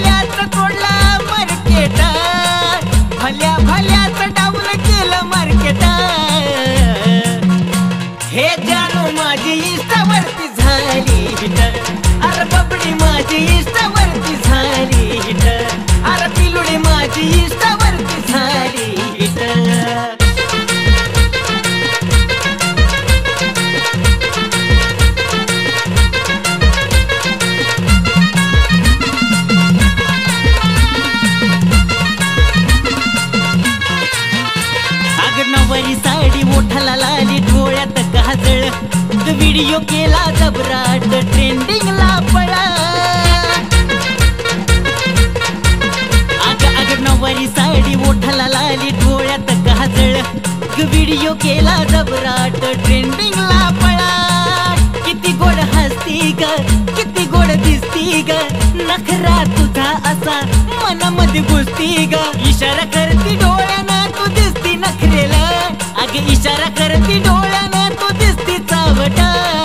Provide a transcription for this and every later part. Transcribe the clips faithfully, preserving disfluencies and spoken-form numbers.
भल्याच तोडला मार्केट, भल्या भल्याच डाऊन केलं मार्केट। हे जानू माझी इंस्टावरती झाली हिट, अरे बबडी माझी इंस्टावरती झाली हिट, अरे पिलुडी माझी इंस्टावरती झाली हिट। नवरी साडी ओठाला लाली डोळ्यात काजळ, व्हिडिओ केला जबराट ट्रेंडिंगला पळा। अग अग नवरी साडी ओठाला लाली डोळ्यात काजळ, व्हिडिओ केला जबराट ट्रेंडिंगला पळा। किती गोड हसती ग, किती गोड दिसती ग, नखरा तुझा असा मनामध्ये घुसती ग। इशारा करती डोळ्यानं तू दिसती नखरेला, अगे इशारा करती डोळ्यानं तू दिसती चावट।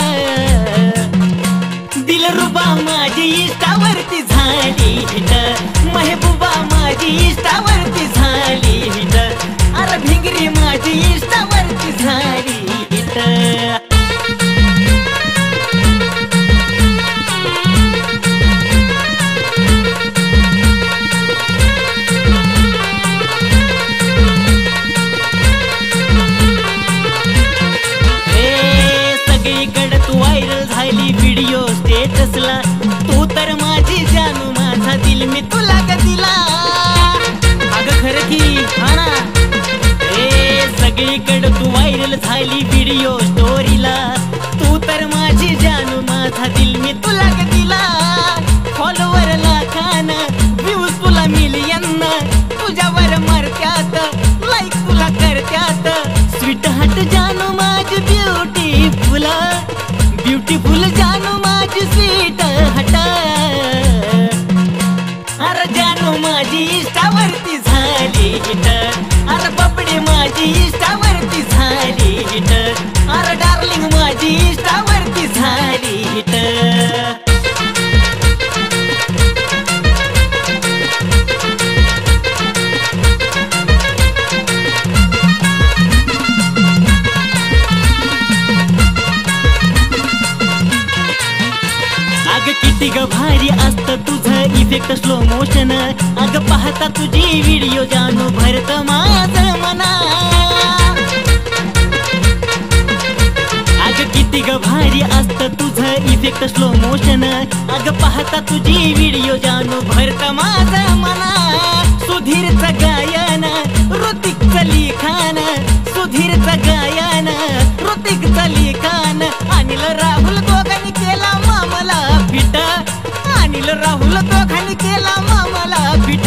दिलरुबा माझी इंस्टावरती झाली हिट, महबूबा माझी इंस्टावरती झाली हिट, अरे भिंगरी माझी इंस्टावरती झाली हिट। व्हायरल झाली व्हिडिओ स्टेटसला, तू तर माझी जानू माझा दिल मी तुला ग दिला। अगं खरं की हा ना, ए सगळीकडे तू व्हायरल झाली व्हिडिओ स्टोरीला, तू तर माझी जानू माझा दिल मी तुला ग दिला। फॉलोवर लाखानं, व्ह्यूज तुला मिलियन, तुझ्यावर मरत्यात लाईक तुला करत्यात। स्वीट हार्ट जानू माझी ब्युटीफुल, ब्युटीफुल जानू माझी स्वीट हार्ट, अरे जानू माझी इंस्टावरती झाली हिट, अरे बबडी माझी इंस्टावरती झाली हिट, अरे डार्लिंग माझी इंस्टावरती झाली हिट। किती ग भारी असत तुझं इफेक्ट स्लो मोशन, अग पाहता तुझी व्हिडिओ जानू भरत माझं मना। अग किती ग भारी असत तुझं इफेक्ट स्लो मोशन, अग पाहता तुझी व्हिडिओ जानू भरत माझं मना। सुधीरचं गायन ऋतिकचं लिखाण, सुधीरचं गायन ऋतिकचं लिखाण, अनिल राहुल दोघांनी केला मामला फिट, अनिल राहुल दोघांनी केला मामला फिट।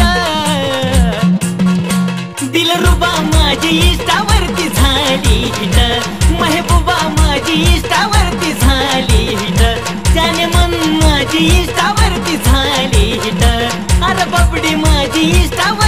दिलरुबा माझी इंस्टावरती झाली हिट, महबूबा माझी इंस्टावरती झाली हिट, जाने मन माझी इंस्टावरती झाली हिट, अरे बबडी माझी इंस्टावर